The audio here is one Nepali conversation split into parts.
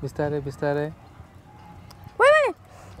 बिस्तारै बिस्तारै Wait a minute.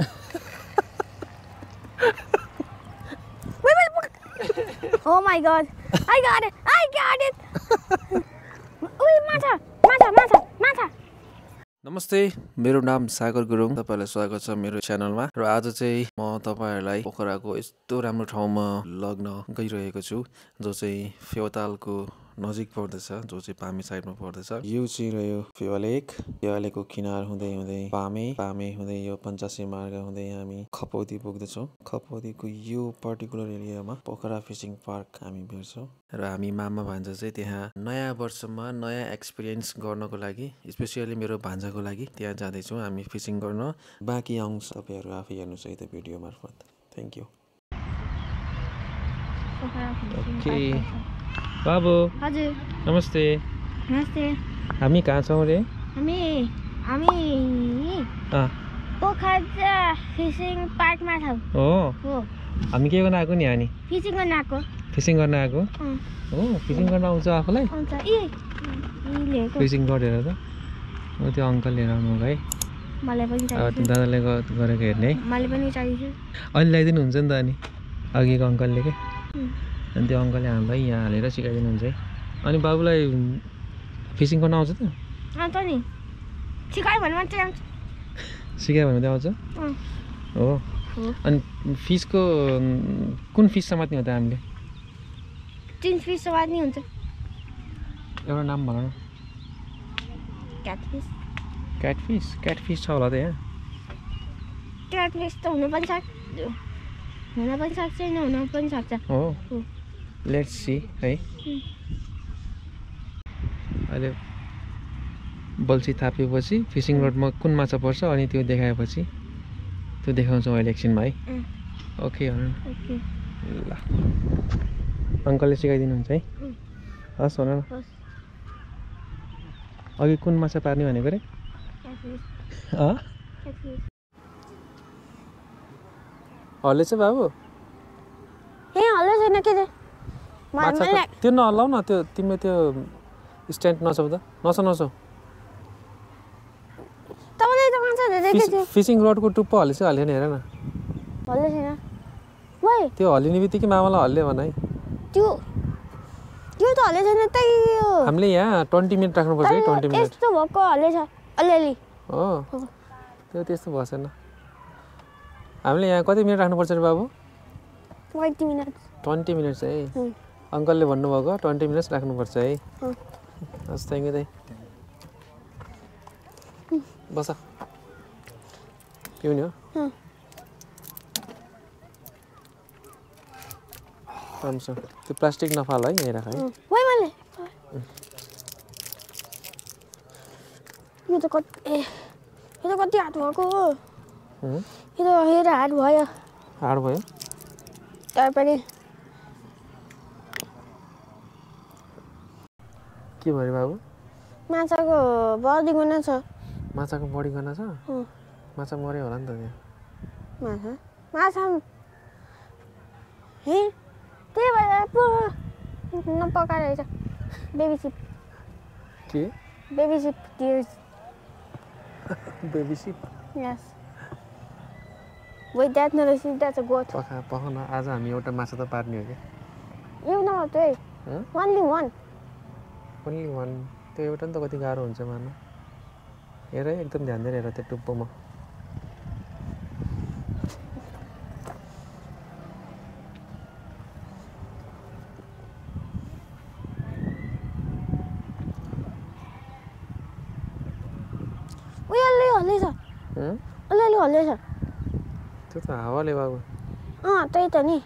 Wait a minute. Oh my god. I got it. I got it. Wait, Mata. Mata, Mata, Mata. नमस्ते मेरो नाम सागर गुरुङ तपाईहरुलाई स्वागत छ मेरो च्यानलमा र आज चाहिँ म तपाईहरुलाई पोखराको यस्तो राम्रो ठाउँमा लग्न गइरहेको छु जो चाहिँ फेवातालको नजिक पर्दछ जो चाहिँ पामे साइडमा पर्दछ यो चाहिँ रह्यो फेवालेको किनार हुँदै हुँदै पामे हुँदै यो पञ्चासी मार्ग हुँदै हामी खपौदी पुग्दछौं खपौदीको यो पर्टिकुलर एरियामा पोखरा फिशिङ पार्क हामी भेट्छौं र हामी मामा भान्जा चाहिँ त्यहाँ नयाँ वर्षमा नयाँ एक्सपिरियन्स गर्नको लागि स्पेशली मेरो भान्जाको लागि त्यहाँ जाँदै छौं हामी फिशिङ गर्न बाँकी अंश तपाईहरु आफै हेर्नुस् है त भिडियो मार्फत थ्यांक यू ओके बाबु हजुर नमस्ते नमस्ते हामी कहाँ छौं रे हामी पोखरा फिशिङ पार्कमा छौं हो हामी के गर्न आएको नि हामी फिशिङ गर्न आएको हो फिशिङ गर्न आउँछ आफुलाई आउँछ लिएको फिशिङ गरेर त म त्यो अंकल लिएर आउनु है मलाई पनि चाहियो दादाले गरेको हेर्ने मलाई पनि चाहियो अहिले ल्याइदिनु हुन्छ नि त अनि अघिको अंकलले के अनि त्यो अंकलले हामीलाई यहाँ हालेर सिकाइदिनु हुन्छ है अनि बाबुलाई फिशिङ गर्न आउँछ त आउँछ नि सिकायो भने मात्रै आउँछ सिकायो भने मात्रै आउँछ हो अनि फिसको कुन फिस समात्ने हो त हामीले 3 फिस समात्ने हुन्छ एउटा नाम भन न क्याटफिस छ होला त यहाँ क्याटफिस त हुन पनि सक्छ नहुन पनि सक्छ हो लेट्स सी है अहिले बल्छी थापेपछि फिशिङ रोडमा कुन माछा पर्छ अनि त्यो देखाएपछि त्यो देखाउँछौँ अहिले एकछिनमा है ओके ल अंकलले सिकाइदिनुहुन्छ है हस् भन न अघि कुन माछा पार्ने भनेको रे हल्ले छ बाबु ए हल्ले छैन के रे त्यो नहल्लाउ न त्यो तिमीले त्यो स्ट्यान्ड नछौ त नछौ तपाईले त माछा धेरै थियो फिशिङ रोडको टुप्पो हल्ले छ हल्लेन हेर न हल्ले छैन वै त्यो हल्लिने बित्तिकै मामालाई हल्ले भन है त्यो त हल्ले छैन त हामीले यहाँ 20 मिनेट राख्नु पर्छ है 20 मिनेट यस्तो भएको हल्ले छ अलिअलि हो त्यो त्यस्तो भएन हामीले यहाँ कति मिनेट राख्नु पर्छ रे बाबु 20 मिनेट 20 मिनेट्स है अंकलले भन्नुभएको 20 मिनेट्स राख्नु पर्छ है हस् थ्यांक यू दाइ बस पिउने हो राम्रोसँग त्यो प्लास्टिक नफाल है यहीँ राख है वै मैले यो त कति हात भएको हो यो त हेर हात भयो तर पनि के भयो बाबु माछाको बडी गना छ माछाको बडी गना छ माछा मर्यो होला नि त त्यहाँ माछा हे त्यही भएर पो नपकाएर बेबी सिप के बेबी सिप टियर्स बेबी सिप यस Wait, that's a goat. पखाउन आज हामी एउटा माछा त पार्ने हो के You know what? Only one. Only one. त्यो एउटा नि त कति गाह्रो हुन्छ मार्न हेर एकदम ध्यान दिएर हेर त्यो टुप्पोमा अलिअलि हल्ले छ त्यो त हावाले बाबु त्यही त नि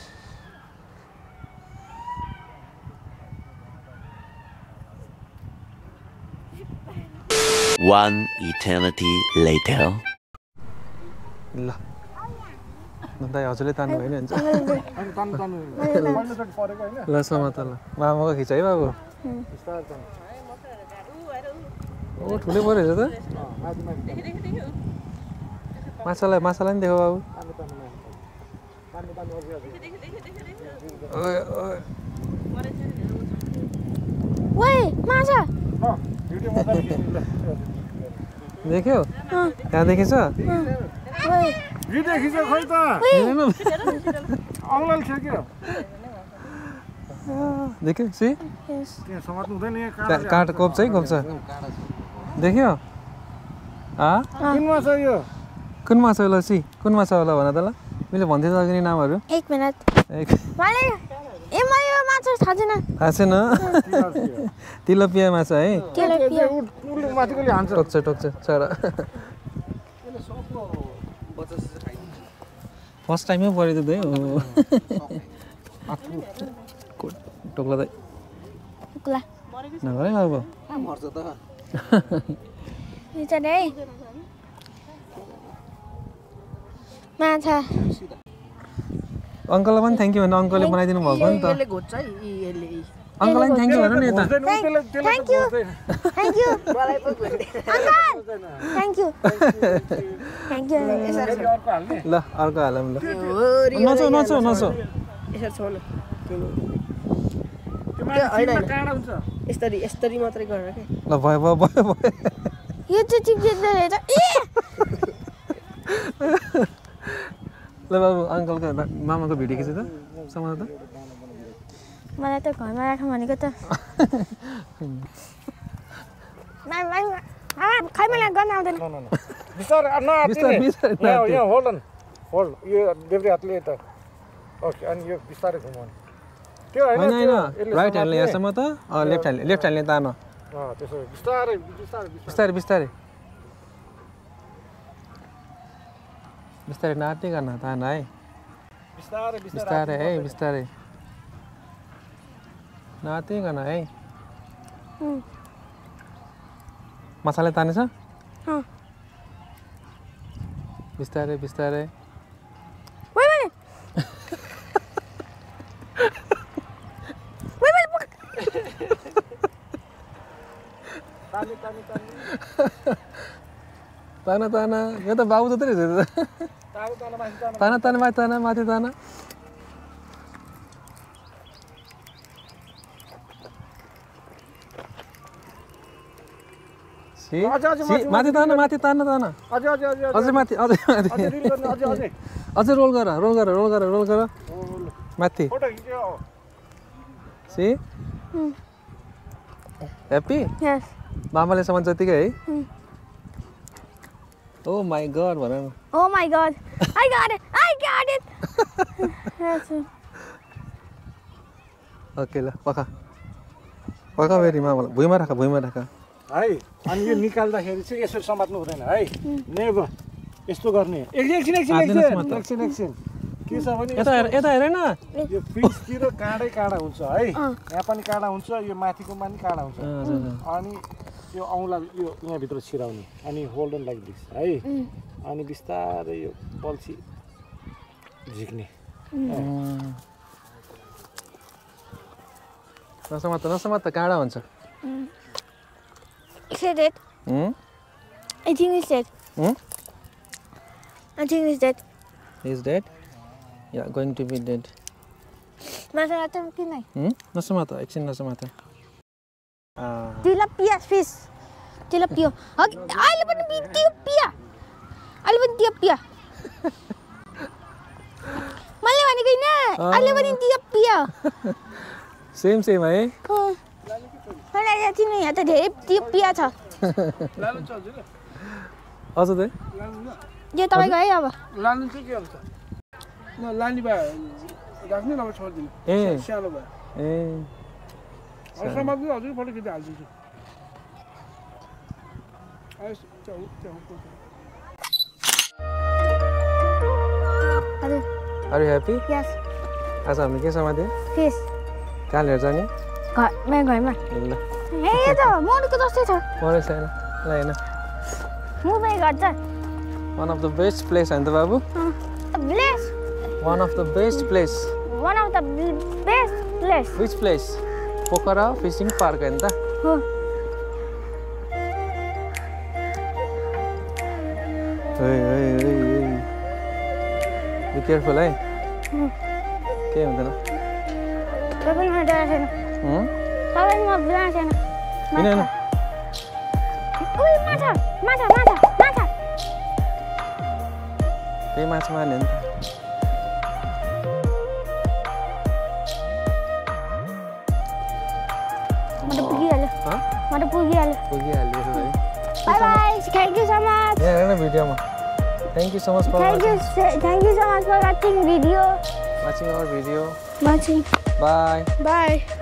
One eternity later. ल दाइ हजुरले तान्नु भयो नि हुन्छ ल समात ल मामाको खिच है बाबु ओ ठुलै परेछ त माछालाई नि देखो बाबु Wait, माछा देख्यो त्यहाँ देखेछ भिडियो खिच्यो खै त औलाल थियो क्या देख्यो सी त्यहाँ समात्नु हुँदैन यहाँ काँटा कोप्छ है कोप्छ देख्यो कुनमा छ यो कुन माछा होला सी कुन माछा होला भन त ल मैले भन्थे त अघि नामहरू 1 मिनेट मैले यो माछा थाहा छैन तिलपिया माछा है तिलपिया माथिकोले हान्छ टोक्छ चरा फर्स्ट टाइममै पऱ्यो त टोक्ला त नगर है बाबु माछा अङ्कललाई पनि थ्याङ्क यू भन्नु अङ्कलले बनाइदिनु भएको नि त अङ्कललाई पनि थ्याङ्क यू भन्नु नि यता थ्याङ्क यू ल अर्को हालौँ ल नचो यस्तरी मात्रै गरेर के ल भयो यो चाहिँ चिप्लेर हेर्छ ल बाबु अङ्कलको मामाको भिडियो खिच्यो त समाज त मलाई त घरमा राख भनेको त खै मलाई गर्न आउँदैन बिस्तारै यहाँ होल्ड यो देब्रे हातले यता ओके अनि यो बिस्तारै घुमाउनु त्यो होइन राइट ह्यान्डले यहाँसम्म त लेफ्ट ह्यान्डले तान त्यसो बिस्तारै बिस्तारै नाट्दै गर्न तान है बिस्तारै नाट्दै गर्न है मसाला तानेछ बिस्तारै ताना यो त बाबु जत्रै रहेछ ताना माथि ताना माथि ताना अझै माथि अझै रोल गर माथि सी ह्याप्पी मामाले सामान जतिकै है ओ माई गॉड भन न Oh my god. I got it. Okay ल पका फेरि मामालाई भुइँमा राख है अनि यो निकाल्दाखेरि चाहिँ यसरी समात्नु हुँदैन है नेभर यस्तो गर्ने एकछिन के छ भने यता हेर न यो पिसतिर काँडा हुन्छ है यहाँ पनि काँडा हुन्छ यो माथिको पनि काँडा हुन्छ अनि यो औँला यो यहाँभित्र छिराउने अनि होल्ड अन लाइक दिस है अनि बिस्तारै यो बल्छी झिक्ने नसमात काँडा हुन्छ Is it dead? I think it's dead. I think it's dead. He's dead? Yeah, going to be dead. Masa natin kinay. Nasamata, एकछिन nasamata. Tilapia fish. Tilapia. अहिले पनि tilapia. मैले भनेको हैन अहिले पनि tilapia. सेम है मलाई याद छैन यहाँ त धेरै tilapia छ अझ त यो तपाईको है अब लानु चाहिँ के हुन्छ न लानी भए राख्ने नभए छोड्दिनु सानो भए समाजले हजुर फोटो खिच्दै हाल्दिन्छु Are you happy? Yes. आज हामीले के समात्यो? Fish. कहाँ लिएर जाने? घरमा ल ए त मनको जस्तै छ मरे छैन ल हैन मुभै गर्छ One of the best place हैन त बाबु Place. One of the best place One of the best place. Which place? Pokhara fishing park हैन त हो Be careful है के हुँदैन तपाईँ म डरा छैन तपाईँ म डरा छैन हैन उइ माछा केही माछा मार्ने नि त म त पुगिहाल्यो पुगिहाल्यो है bye bye thank you so much यहाँ हेर्न भिडियोमा thank you so much for thank you so much for watching video watching our video watching bye by